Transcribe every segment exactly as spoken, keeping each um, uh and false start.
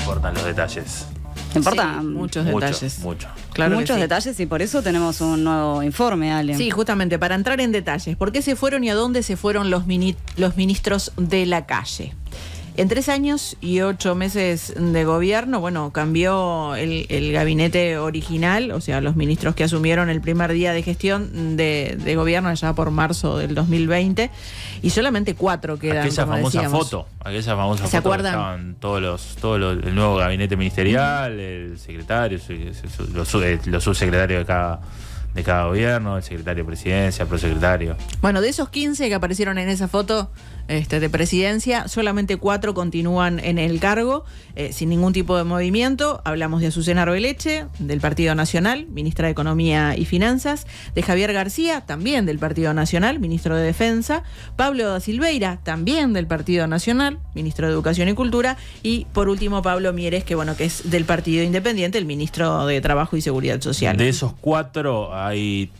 importan los detalles. Importa sí, muchos detalles. Mucho, mucho. Claro muchos sí. detalles y por eso tenemos un nuevo informe, Ale. Sí, justamente para entrar en detalles. ¿Por qué se fueron y a dónde se fueron los, mini, los ministros de la calle? En tres años y ocho meses de gobierno, bueno, cambió el, el gabinete original, o sea, los ministros que asumieron el primer día de gestión de, de gobierno allá por marzo del dos mil veinte, y solamente cuatro quedan. Aquella como famosa decíamos. foto, aquella famosa ¿Se foto acuerdan? que estaban todos los, todos los, el nuevo gabinete ministerial, el secretario, los, los subsecretarios de cada, de cada gobierno, el secretario de presidencia, el prosecretario. Bueno, de esos quince que aparecieron en esa foto este, de presidencia, solamente cuatro continúan en el cargo, eh, sin ningún tipo de movimiento. Hablamos de Azucena Arbeleche, del Partido Nacional, ministra de Economía y Finanzas, de Javier García, también del Partido Nacional, ministro de Defensa, Pablo da Silveira, también del Partido Nacional, ministro de Educación y Cultura, y por último Pablo Mieres, que bueno, que es del Partido Independiente, el ministro de Trabajo y Seguridad Social. De esos cuatro hay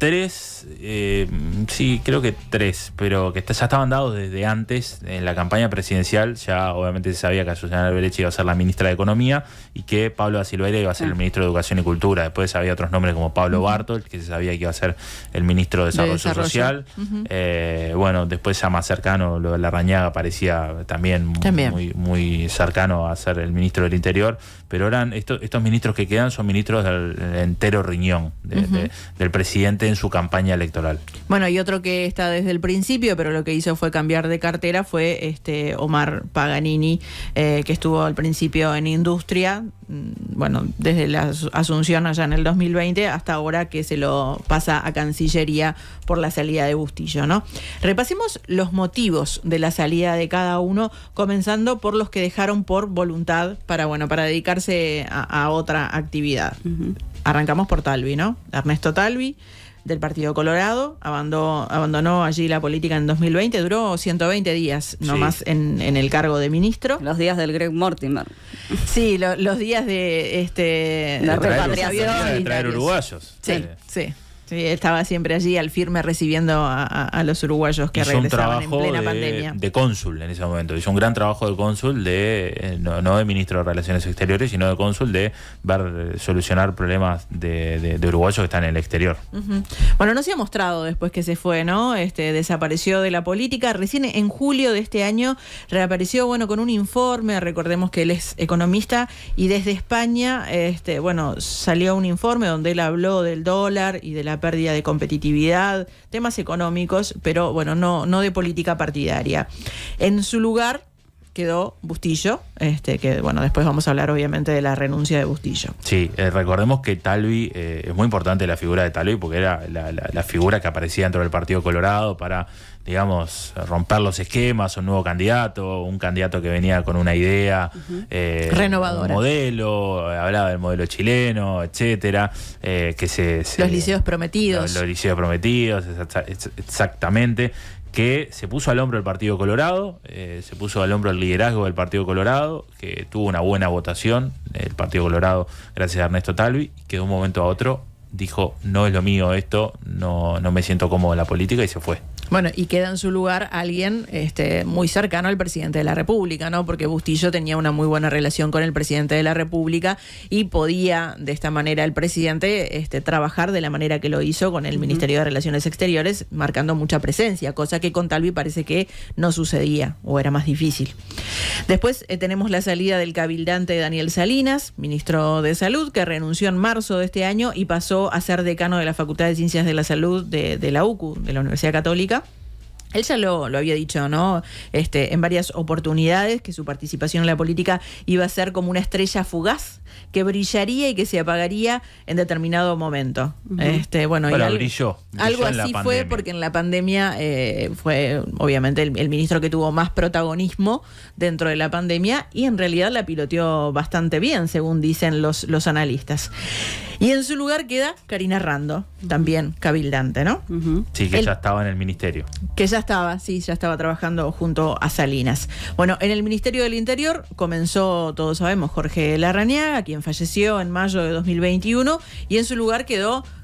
tres, eh, sí, creo que tres, pero que ya estaban dados desde antes. En la campaña presidencial ya obviamente se sabía que Azucena Arbeleche iba a ser la ministra de Economía y que Pablo da Silveira iba a ser el ministro de Educación y Cultura. Después había otros nombres como Pablo uh-huh. Bartol, que se sabía que iba a ser el ministro de Desarrollo, de desarrollo. Social. Uh-huh. eh, bueno, después ya más cercano, lo de Larrañaga parecía también, también. Muy, muy cercano a ser el ministro del Interior, pero eran estos, estos ministros que quedan son ministros del, del entero riñón de, uh-huh. de, del presidente en su campaña electoral. Bueno, y otro que está desde el principio, pero lo que hizo fue cambiar de cartera, fue este Omar Paganini, eh, que estuvo al principio en Industria, bueno, desde la asunción allá en el dos mil veinte hasta ahora que se lo pasa a Cancillería por la salida de Bustillo, ¿no? Repasemos los motivos de la salida de cada uno, comenzando por los que dejaron por voluntad para, bueno, para dedicarse a, a otra actividad. Uh-huh. Arrancamos por Talvi, ¿no? Ernesto Talvi, del Partido Colorado, abandonó, abandonó allí la política en dos mil veinte, duró ciento veinte días nomás sí. en, en el cargo de ministro. Los días del Greg Mortimer. Sí, lo, los días de este la repatriación. De traer uruguayos. Sí, sí. sí. Sí, estaba siempre allí al firme recibiendo a, a, a los uruguayos que hizo regresaban en plena de, pandemia. De cónsul en ese momento. Hizo un gran trabajo de cónsul, de eh, no, no de ministro de Relaciones Exteriores, sino de cónsul, de ver, eh, solucionar problemas de, de, de uruguayos que están en el exterior. Uh-huh. Bueno, no se ha mostrado después que se fue, ¿no? Este, desapareció de la política. Recién en julio de este año reapareció, bueno, con un informe. Recordemos que él es economista y desde España, este, bueno, salió un informe donde él habló del dólar y de la pérdida de competitividad, temas económicos, pero bueno, no, no de política partidaria. En su lugar quedó Bustillo, este, que bueno, después vamos a hablar obviamente de la renuncia de Bustillo. Sí, eh, recordemos que Talvi, eh, es muy importante la figura de Talvi porque era la, la, la figura que aparecía dentro del Partido Colorado para, digamos, romper los esquemas, un nuevo candidato, un candidato que venía con una idea uh-huh. eh, renovadora, un modelo, hablaba del modelo chileno, etcétera, eh, que se, se los liceos prometidos, los, los liceos prometidos, exactamente, que se puso al hombro el Partido Colorado, eh, se puso al hombro el liderazgo del Partido Colorado, que tuvo una buena votación, el Partido Colorado, gracias a Ernesto Talvi, que de un momento a otro dijo, no es lo mío esto, no, no me siento cómodo en la política, y se fue. Bueno, y queda en su lugar alguien este, muy cercano al presidente de la República, ¿no? Porque Bustillo tenía una muy buena relación con el presidente de la República y podía, de esta manera, el presidente este, trabajar de la manera que lo hizo con el uh-huh. Ministerio de Relaciones Exteriores, marcando mucha presencia, cosa que con Talvi parece que no sucedía o era más difícil. Después eh, tenemos la salida del cabildante Daniel Salinas, ministro de Salud, que renunció en marzo de este año y pasó a ser decano de la Facultad de Ciencias de la Salud de, de la U C U, de la Universidad Católica. Él ya lo, lo había dicho, ¿no? Este, en varias oportunidades, que su participación en la política iba a ser como una estrella fugaz que brillaría y que se apagaría en determinado momento. Uh-huh. Este, bueno, bueno y algo, brilló, brilló algo así fue porque en la pandemia eh, fue obviamente el, el ministro que tuvo más protagonismo dentro de la pandemia y en realidad la piloteó bastante bien, según dicen los, los analistas. Y en su lugar queda Karina Rando, también cabildante, ¿no? Uh-huh. Sí, que el, ya estaba en el ministerio. Que ya estaba, sí, ya estaba trabajando junto a Salinas. Bueno, en el Ministerio del Interior comenzó, todos sabemos, Jorge Larrañaga, quien falleció en mayo de dos mil veintiuno, y en su lugar quedó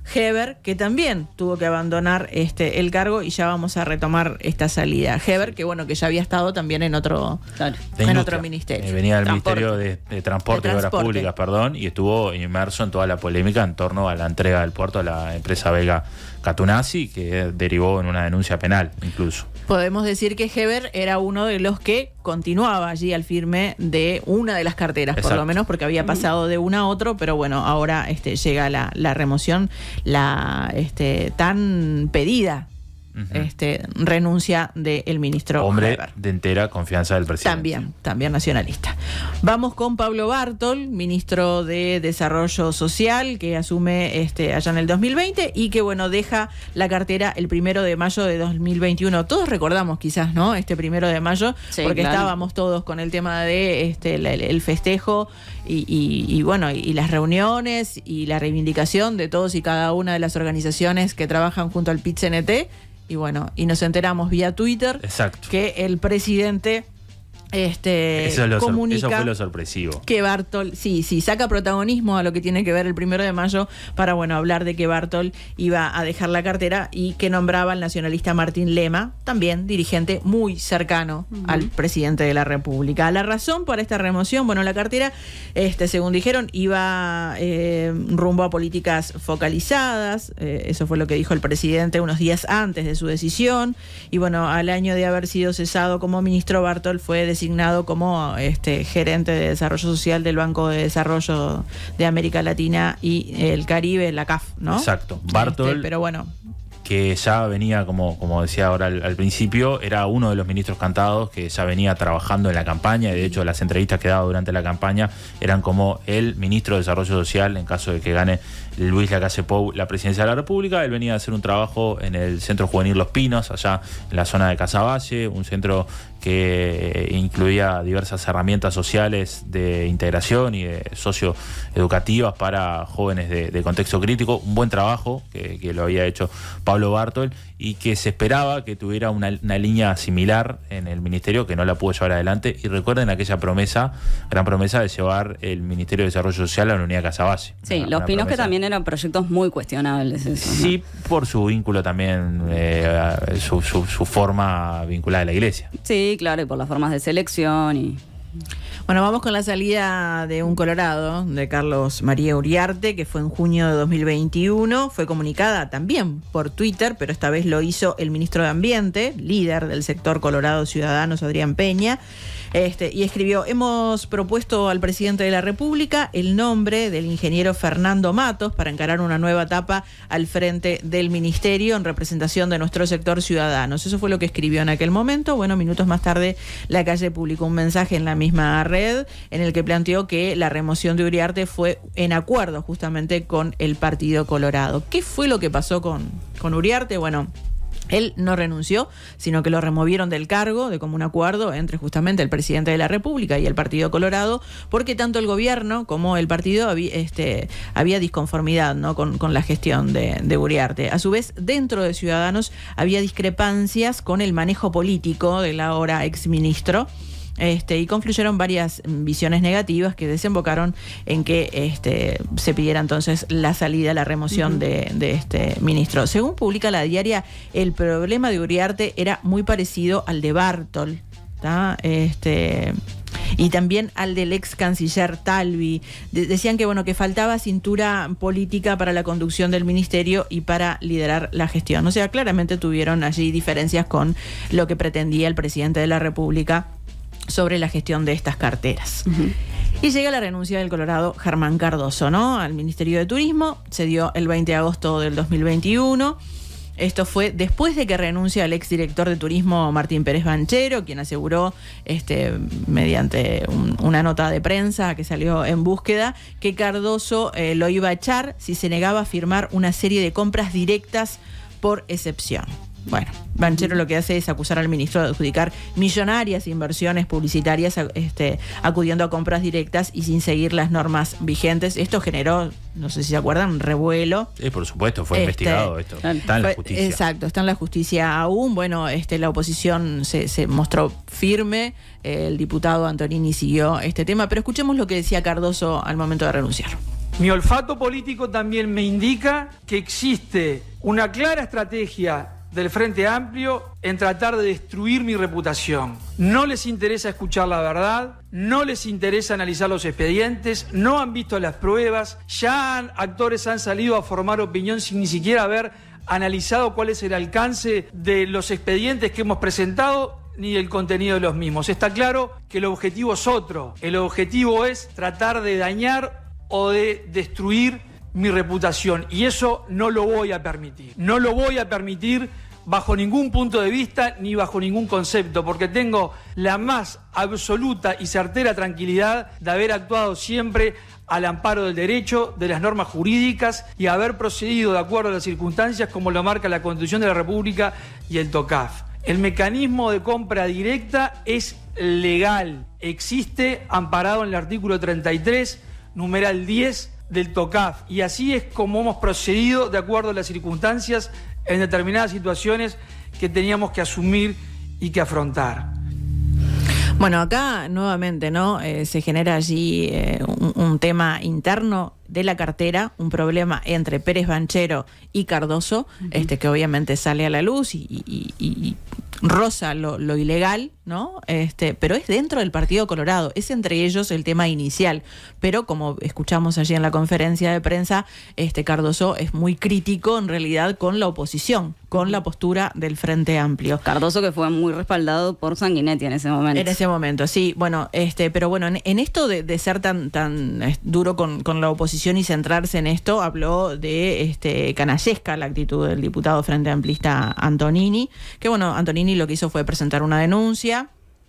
Heber, que también tuvo que abandonar este el cargo, y ya vamos a retomar esta salida. Heber, que bueno, que ya había estado también en otro, Claro. en otro ministerio. Eh, venía del Transporte. Ministerio de, de Transporte De y Obras Transporte. Públicas, perdón, y estuvo inmerso en toda la polémica en torno a la entrega del puerto a la empresa belga Catunasi, que derivó en una denuncia penal incluso. Podemos decir que Heber era uno de los que continuaba allí al firme de una de las carteras, por Exacto. lo menos, porque había pasado de una a otro, pero bueno, ahora este, llega la, la remoción, la este, tan pedida Ujú. este, renuncia del ministro Hombre Heber. de entera confianza del presidente. También, también nacionalista. Vamos con Pablo Bartol, ministro de Desarrollo Social, que asume este, allá en el dos mil veinte y que, bueno, deja la cartera el primero de mayo de dos mil veintiuno. Todos recordamos quizás, ¿no? Este primero de mayo, Sí, porque claro. estábamos todos con el tema de este, el, el festejo y, y, y, bueno, y las reuniones y la reivindicación de todos y cada una de las organizaciones que trabajan junto al P I T C N T. Y bueno, y nos enteramos vía Twitter Exacto. que el presidente este, Eso, es lo sor- comunica eso fue lo sorpresivo. que Bartol, sí, sí, saca protagonismo a lo que tiene que ver el primero de mayo para, bueno, hablar de que Bartol iba a dejar la cartera y que nombraba al nacionalista Martín Lema, también dirigente muy cercano uh-huh. al presidente de la República. La razón para esta remoción, bueno, la cartera, este, según dijeron, iba eh, rumbo a políticas focalizadas, eh, eso fue lo que dijo el presidente unos días antes de su decisión, y bueno, al año de haber sido cesado como ministro, Bartol fue designado designado como este gerente de desarrollo social del Banco de Desarrollo de América Latina y el Caribe, la C A F, ¿no? Exacto. Bartol, Este, pero bueno, que ya venía, como, como decía ahora al, al principio, era uno de los ministros cantados que ya venía trabajando en la campaña, y de hecho las entrevistas que daba durante la campaña eran como el ministro de Desarrollo Social en caso de que gane Luis Lacalle Pou la presidencia de la República. Él venía a hacer un trabajo en el Centro Juvenil Los Pinos, allá en la zona de Casaballe, un centro que incluía diversas herramientas sociales de integración y de socioeducativas para jóvenes de, de contexto crítico. Un buen trabajo que, que lo había hecho Pablo Bartol, y que se esperaba que tuviera una, una línea similar en el ministerio, que no la pudo llevar adelante. Y recuerden aquella promesa, gran promesa de llevar el Ministerio de Desarrollo Social a la unidad de Casaballe. Sí, Una- Los una Pinos, que promesa. también eran proyectos muy cuestionables. Esos, ¿no? Sí, por su vínculo también, eh, su, su, su forma vinculada a la iglesia. Sí, claro, y por las formas de selección y... bueno, vamos con la salida de un colorado, de Carlos María Uriarte, que fue en junio de dos mil veintiuno. Fue comunicada también por Twitter, pero esta vez lo hizo el ministro de Ambiente, líder del sector Colorado Ciudadanos, Adrián Peña. Este, y escribió: hemos propuesto al presidente de la República el nombre del ingeniero Fernando Matos para encarar una nueva etapa al frente del ministerio en representación de nuestro sector Ciudadanos. Eso fue lo que escribió en aquel momento. Bueno, minutos más tarde La Calle publicó un mensaje en la misma red en el que planteó que la remoción de Uriarte fue en acuerdo justamente con el Partido Colorado. ¿Qué fue lo que pasó con, con Uriarte? Bueno, él no renunció, sino que lo removieron del cargo de común acuerdo entre justamente el presidente de la República y el Partido Colorado, porque tanto el gobierno como el partido había, este, había disconformidad, ¿no? con, con la gestión de, de Uriarte. A su vez, dentro de Ciudadanos había discrepancias con el manejo político del ahora exministro. Este, y confluyeron varias visiones negativas que desembocaron en que este, se pidiera entonces la salida, la remoción uh-huh. de, de este ministro. Según publica la diaria, el problema de Uriarte era muy parecido al de Bartol, ¿tá? Este, y también al del ex canciller Talvi. De- decían que bueno, que faltaba cintura política para la conducción del ministerio y para liderar la gestión. O sea, claramente tuvieron allí diferencias con lo que pretendía el presidente de la República sobre la gestión de estas carteras. Uh-huh. Y llega la renuncia del Colorado Germán Cardoso, ¿no? Al Ministerio de Turismo. Se dio el veinte de agosto del dos mil veintiuno. Esto fue después de que renuncia el exdirector de Turismo Martín Pérez Banchero, quien aseguró este, mediante un, una nota de prensa que salió en Búsqueda, que Cardoso eh, lo iba a echar si se negaba a firmar una serie de compras directas por excepción. Bueno, Banchero lo que hace es acusar al ministro de adjudicar millonarias inversiones publicitarias este, acudiendo a compras directas y sin seguir las normas vigentes. Esto generó, no sé si se acuerdan, un revuelo. Eh, por supuesto, fue Este, investigado esto. Está en la Fue- justicia. Exacto, está en la justicia aún. Bueno, este, la oposición se, se mostró firme. El diputado Antonini siguió este tema, pero escuchemos lo que decía Cardoso al momento de renunciar. Mi olfato político también me indica que existe una clara estrategia del Frente Amplio en tratar de destruir mi reputación. No les interesa escuchar la verdad, no les interesa analizar los expedientes, no han visto las pruebas, ya han, actores han salido a formar opinión sin ni siquiera haber analizado cuál es el alcance de los expedientes que hemos presentado ni el contenido de los mismos. Está claro que el objetivo es otro, el objetivo es tratar de dañar o de destruir mi reputación, y eso no lo voy a permitir. No lo voy a permitir bajo ningún punto de vista ni bajo ningún concepto, porque tengo la más absoluta y certera tranquilidad de haber actuado siempre al amparo del derecho, de las normas jurídicas y haber procedido de acuerdo a las circunstancias como lo marca la Constitución de la República y el TOCAF. El mecanismo de compra directa es legal, existe amparado en el artículo treinta y tres, numeral diez del TOCAF, y así es como hemos procedido de acuerdo a las circunstancias en determinadas situaciones que teníamos que asumir y que afrontar. Bueno, acá nuevamente, ¿no? Eh, se genera allí eh, un, un tema interno de la cartera, un problema entre Pérez Banchero y Cardoso, uh-huh. este que obviamente sale a la luz y, y, y, y roza lo, lo ilegal, ¿no? Este, pero es dentro del Partido Colorado, es entre ellos el tema inicial. Pero como escuchamos allí en la conferencia de prensa, este Cardoso es muy crítico en realidad con la oposición, con la postura del Frente Amplio. Cardoso que fue muy respaldado por Sanguinetti en ese momento. En ese momento, sí. Bueno, este, pero bueno, en, en esto de, de ser tan, tan duro con, con la oposición y centrarse en esto, habló de este canallesca la actitud del diputado Frente Amplista Antonini, que bueno, Antonini lo que hizo fue presentar una denuncia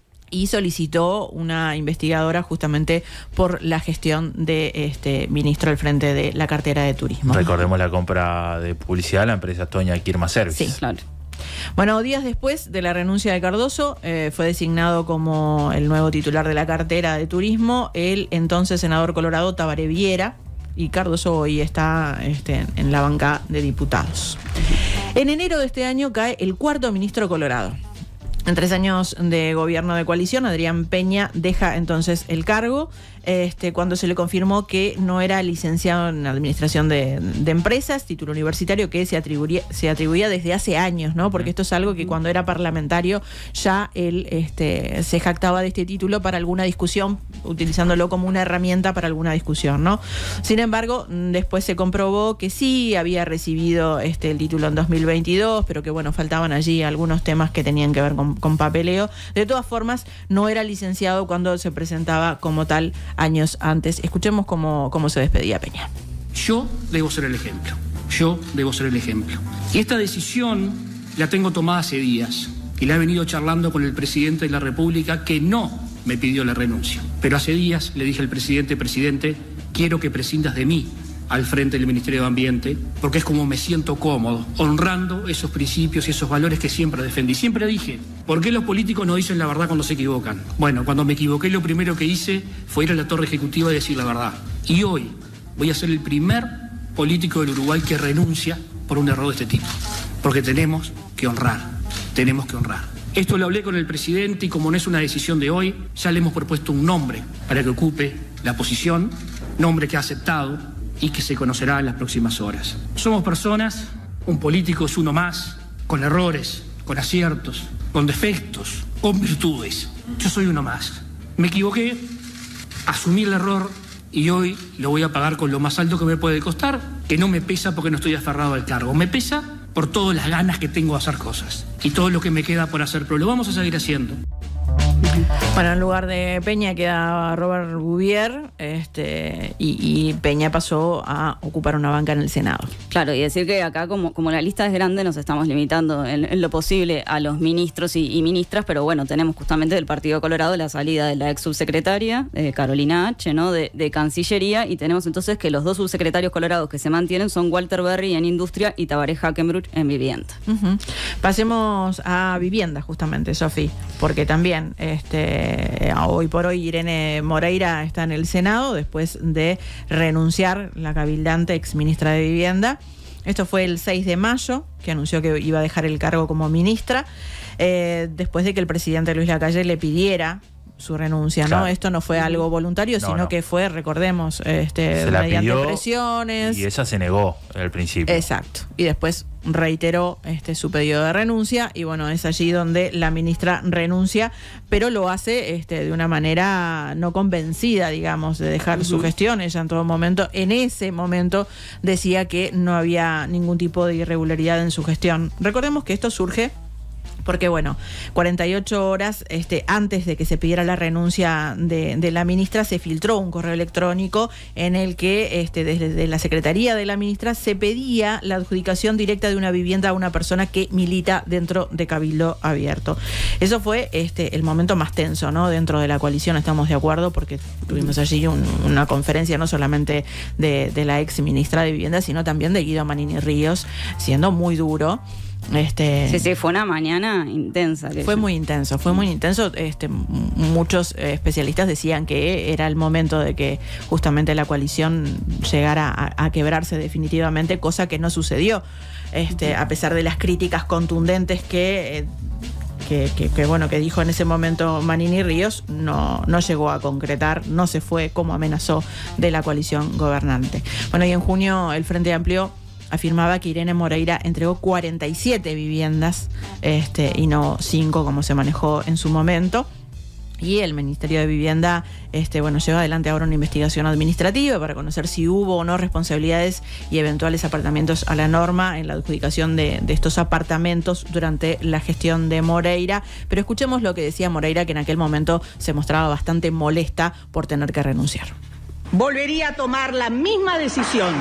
y solicitó una investigadora justamente por la gestión de este ministro al frente de la cartera de turismo. Recordemos la compra de publicidad a la empresa Toña Kirma Service. Sí, claro. Bueno, días después de la renuncia de Cardoso, eh, fue designado como el nuevo titular de la cartera de turismo el entonces senador colorado Tabaré Viera, y Cardoso hoy está este, en la banca de diputados. En enero de este año cae el cuarto ministro colorado. En tres años de gobierno de coalición, Adrián Peña deja entonces el cargo este, cuando se le confirmó que no era licenciado en Administración de, de Empresas, título universitario que se atribuía, se atribuía desde hace años, ¿no? Porque esto es algo que cuando era parlamentario ya él este, se jactaba de este título para alguna discusión, utilizándolo como una herramienta para alguna discusión, ¿no? Sin embargo, después se comprobó que sí había recibido este, el título en dos mil veintidós, pero que bueno, faltaban allí algunos temas que tenían que ver con, con papeleo. De todas formas, no era licenciado cuando se presentaba como tal años antes. Escuchemos cómo, cómo se despedía Peña. Yo debo ser el ejemplo. Yo debo ser el ejemplo. Y esta decisión la tengo tomada hace días y la he venido charlando con el presidente de la República, que no me pidió la renuncia. Pero hace días le dije al presidente, presidente, quiero que prescindas de mí al frente del Ministerio de Ambiente, porque es como me siento cómodo, honrando esos principios y esos valores que siempre defendí. Siempre dije, ¿por qué los políticos no dicen la verdad cuando se equivocan? Bueno, cuando me equivoqué, lo primero que hice fue ir a la torre ejecutiva y decir la verdad. Y hoy voy a ser el primer político del Uruguay que renuncia por un error de este tipo, porque tenemos que honrar, tenemos que honrar. Esto lo hablé con el presidente y como no es una decisión de hoy, ya le hemos propuesto un nombre para que ocupe la posición, nombre que ha aceptado y que se conocerá en las próximas horas. Somos personas, un político es uno más, con errores, con aciertos, con defectos, con virtudes. Yo soy uno más. Me equivoqué, asumí el error y hoy lo voy a pagar con lo más alto que me puede costar, que no me pesa porque no estoy aferrado al cargo. Me pesa por todas las ganas que tengo de hacer cosas y todo lo que me queda por hacer, pero lo vamos a seguir haciendo. Bueno, en lugar de Peña queda Robert Bouvier, este, y, y Peña pasó a ocupar una banca en el Senado. Claro, y decir que acá como, como la lista es grande nos estamos limitando en, en lo posible a los ministros y, y ministras, pero bueno, tenemos justamente del Partido Colorado la salida de la ex subsecretaria, eh, Carolina H., ¿no? de, de Cancillería, y tenemos entonces que los dos subsecretarios colorados que se mantienen son Walter Berry en Industria y Tabaré Hackenbruch en Vivienda. Uh-huh. Pasemos a Vivienda justamente, Sofi, porque también este, hoy por hoy Irene Moreira está en el Senado después de renunciar la cabildante ex ministra de Vivienda. Esto fue el seis de mayo, que anunció que iba a dejar el cargo como ministra, eh, después de que el presidente Luis Lacalle le pidiera su renuncia, Claro. ¿no? Esto no fue algo voluntario, No, sino no. que fue, recordemos, este, Se la mediante pidió presiones. y ella se negó al principio. Exacto. Y después reiteró este su pedido de renuncia y bueno, es allí donde la ministra renuncia, pero lo hace este, de una manera no convencida, digamos, de dejar uh-huh. su gestión. Ella en todo momento, en ese momento, decía que no había ningún tipo de irregularidad en su gestión. Recordemos que esto surge porque, bueno, cuarenta y ocho horas este, antes de que se pidiera la renuncia de, de la ministra, se filtró un correo electrónico en el que este, desde la Secretaría de la ministra se pedía la adjudicación directa de una vivienda a una persona que milita dentro de Cabildo Abierto. Eso fue este, el momento más tenso, ¿no? Dentro de la coalición, estamos de acuerdo, porque tuvimos allí un, una conferencia no solamente de, de la ex ministra de Vivienda, sino también de Guido Manini Ríos, siendo muy duro. Este, sí, sí, fue una mañana intensa. Fue muy intenso, fue muy intenso. Este, muchos eh, especialistas decían que era el momento de que justamente la coalición llegara a, a quebrarse definitivamente, cosa que no sucedió, este, a pesar de las críticas contundentes que... Eh, Que, que, que bueno que dijo en ese momento Manini Ríos, no, no llegó a concretar, no se fue como amenazó de la coalición gobernante. Bueno, y en junio el Frente Amplio afirmaba que Irene Moreira entregó cuarenta y siete viviendas este, y no cinco como se manejó en su momento. Y el Ministerio de Vivienda este, bueno, lleva adelante ahora una investigación administrativa para conocer si hubo o no responsabilidades y eventuales apartamentos a la norma en la adjudicación de, de estos apartamentos durante la gestión de Moreira. Pero escuchemos lo que decía Moreira, que en aquel momento se mostraba bastante molesta por tener que renunciar. Volvería a tomar la misma decisión.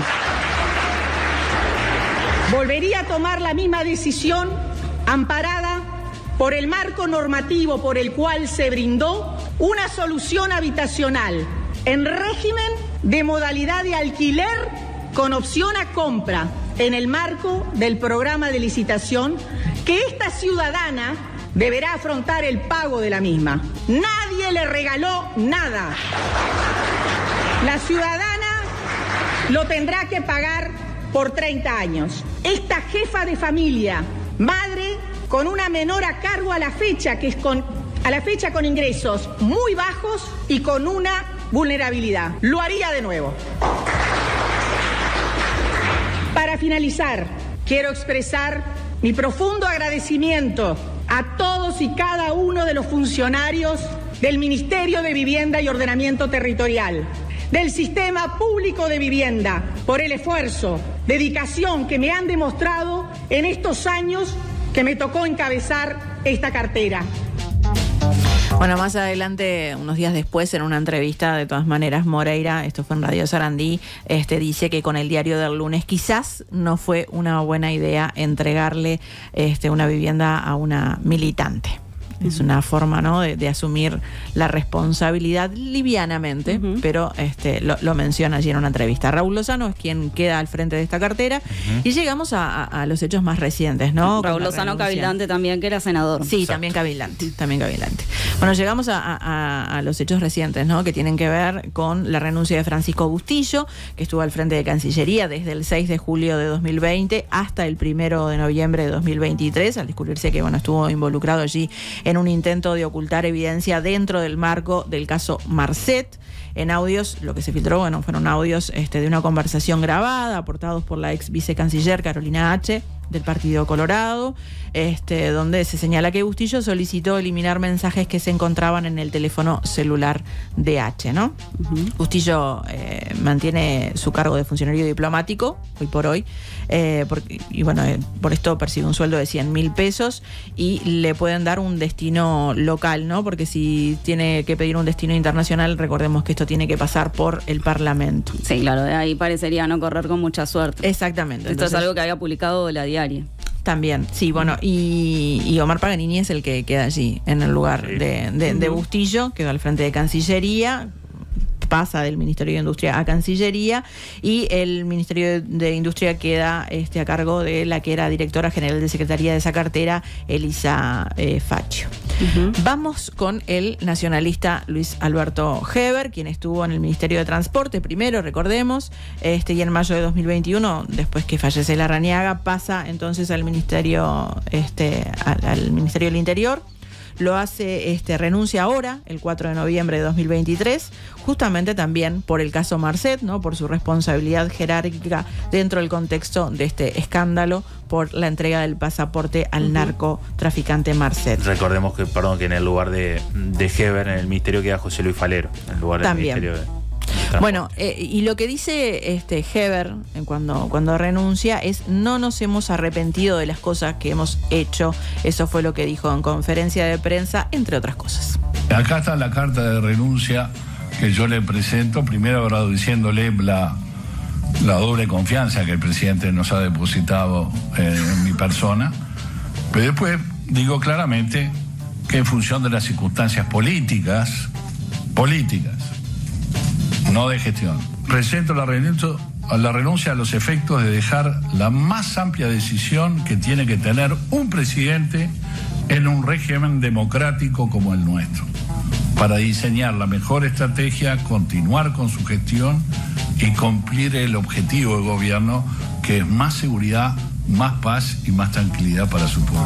Volvería a tomar la misma decisión amparada por el marco normativo por el cual se brindó una solución habitacional en régimen de modalidad de alquiler con opción a compra en el marco del programa de licitación que esta ciudadana deberá afrontar el pago de la misma. Nadie le regaló nada. La ciudadana lo tendrá que pagar por treinta años. Esta jefa de familia, madre con una menor a cargo a la fecha, que es con, a la fecha con ingresos muy bajos y con una vulnerabilidad. Lo haría de nuevo. Para finalizar, quiero expresar mi profundo agradecimiento a todos y cada uno de los funcionarios del Ministerio de Vivienda y Ordenamiento Territorial, del Sistema Público de Vivienda, por el esfuerzo, dedicación que me han demostrado en estos años que me tocó encabezar esta cartera. Bueno, más adelante, unos días después, en una entrevista, de todas maneras, Moreira, esto fue en Radio Sarandí, este, dice que con el diario del lunes quizás no fue una buena idea entregarle este, una vivienda a una militante. Es una forma, ¿no?, de, de asumir la responsabilidad livianamente, uh-huh. pero este, lo, lo menciona allí en una entrevista. Raúl Lozano es quien queda al frente de esta cartera. Uh-huh. Y llegamos a, a, a los hechos más recientes, ¿no? Raúl Lozano, cabildante también, que era senador. Sí, Exacto. también cabildante, también cabildante. Bueno, llegamos a, a, a los hechos recientes, ¿no?, que tienen que ver con la renuncia de Francisco Bustillo, que estuvo al frente de Cancillería desde el seis de julio de dos mil veinte hasta el primero de noviembre de dos mil veintitrés, al descubrirse que, bueno, estuvo involucrado allí en un intento de ocultar evidencia dentro del marco del caso Marcet. En audios, lo que se filtró, bueno, fueron audios este, de una conversación grabada, aportados por la ex vicecanciller Carolina H., del Partido Colorado, este, donde se señala que Bustillo solicitó eliminar mensajes que se encontraban en el teléfono celular de H, ¿no? Uh-huh. Bustillo eh, mantiene su cargo de funcionario diplomático, hoy por hoy, eh, porque, y bueno, eh, por esto percibe un sueldo de cien mil pesos y le pueden dar un destino local, ¿no? Porque si tiene que pedir un destino internacional, recordemos que esto tiene que pasar por el Parlamento. Sí, claro, de ahí parecería no correr con mucha suerte. Exactamente. Esto Entonces, es algo que había publicado la Diaria. También, sí, bueno, y, y Omar Paganini es el que queda allí, en el lugar sí. de, de, de Bustillo, quedó al frente de Cancillería, pasa del Ministerio de Industria a Cancillería, y el Ministerio de Industria queda este, a cargo de la que era directora general de Secretaría de esa cartera, Elisa eh, Faccio. Uh-huh. Vamos con el nacionalista Luis Alberto Heber, quien estuvo en el Ministerio de Transporte primero, recordemos, este, y en mayo de dos mil veintiuno, después que fallece Larrañaga, pasa entonces al Ministerio, este, al, al Ministerio del Interior. lo hace, este, renuncia ahora, el cuatro de noviembre de dos mil veintitrés, justamente también por el caso Marcet, ¿no? Por su responsabilidad jerárquica dentro del contexto de este escándalo por la entrega del pasaporte al uh-huh. narcotraficante Marcet. Recordemos que, perdón, que en el lugar de, de Heber, en el ministerio, queda José Luis Falero, en el lugar del también. ministerio de... Bueno, eh, y lo que dice este Heber cuando, cuando renuncia es: no nos hemos arrepentido de las cosas que hemos hecho. Eso fue lo que dijo en conferencia de prensa, entre otras cosas. Acá está la carta de renuncia que yo le presento, primero agradeciéndole la, la doble confianza que el presidente nos ha depositado eh, en mi persona, pero después digo claramente que en función de las circunstancias políticas, políticas, no de gestión, presento la renuncia, la renuncia a los efectos de dejar la más amplia decisión que tiene que tener un presidente en un régimen democrático como el nuestro, para diseñar la mejor estrategia, continuar con su gestión y cumplir el objetivo del gobierno, que es más seguridad, más paz y más tranquilidad para su pueblo.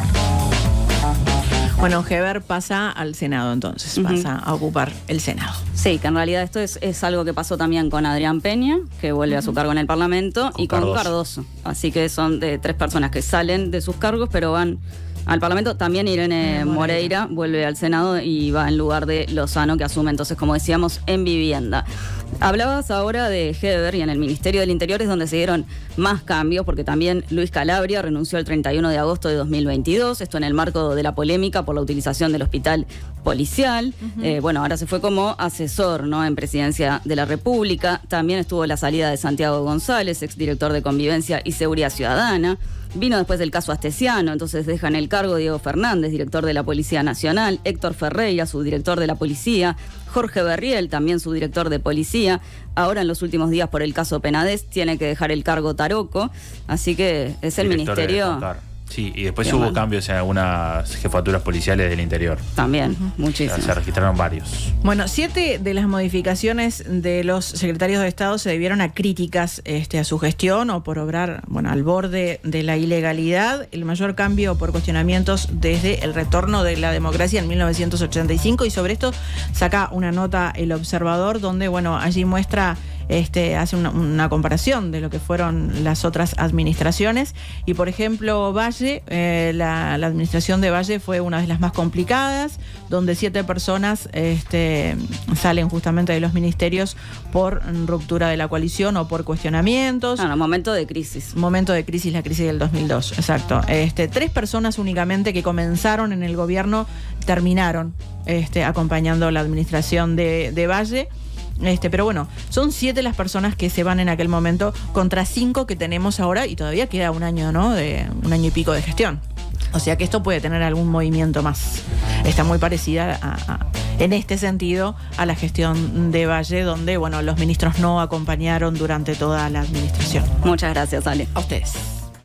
Bueno, Heber pasa al Senado entonces, uh-huh. pasa a ocupar el Senado. Sí, que en realidad esto es, es algo que pasó también con Adrián Peña, que vuelve uh-huh. a su cargo en el Parlamento, con y con Cardoso. Cardoso. Así que son de tres personas que salen de sus cargos, pero van al Parlamento. También Irene Moreira. Moreira vuelve al Senado y va en lugar de Lozano, que asume entonces, como decíamos, en vivienda. Hablabas ahora de Heber, y en el Ministerio del Interior es donde se dieron más cambios, porque también Luis Calabria renunció el treinta y uno de agosto de dos mil veintidós, esto en el marco de la polémica por la utilización del hospital policial. Uh-huh. Eh, bueno, ahora se fue como asesor, ¿no?, en Presidencia de la República. También estuvo la salida de Santiago González, exdirector de Convivencia y Seguridad Ciudadana. Vino después del caso Astesiano, entonces dejan el cargo Diego Fernández, director de la Policía Nacional, Héctor Ferreira, subdirector de la Policía, Jorge Berriel, también subdirector de Policía. Ahora, en los últimos días, por el caso Penades, tiene que dejar el cargo Taroco, así que es el director ministerio... Sí, y después hubo cambios en algunas jefaturas policiales del interior. También, uh-huh. muchísimos. Se registraron varios. Bueno, siete de las modificaciones de los secretarios de Estado se debieron a críticas este, a su gestión o por obrar, bueno, al borde de la ilegalidad. El mayor cambio por cuestionamientos desde el retorno de la democracia en mil novecientos ochenta y cinco, y sobre esto saca una nota El Observador, donde, bueno, allí muestra... Este, hace una, una comparación de lo que fueron las otras administraciones. Y por ejemplo, Valle, eh, la, la administración de Valle fue una de las más complicadas, donde siete personas este, salen justamente de los ministerios por ruptura de la coalición o por cuestionamientos. Ah, no, momento de crisis. Momento de crisis, la crisis del dos mil dos, exacto. Este, tres personas únicamente que comenzaron en el gobierno terminaron este, acompañando la administración de, de Valle. Este, pero bueno, son siete las personas que se van en aquel momento contra cinco que tenemos ahora, y todavía queda un año, ¿no? De un año y pico de gestión. O sea que esto puede tener algún movimiento más. Está muy parecida a, a, en este sentido a la gestión de Valle, donde, bueno, los ministros no acompañaron durante toda la administración. Muchas gracias, Ale. A ustedes.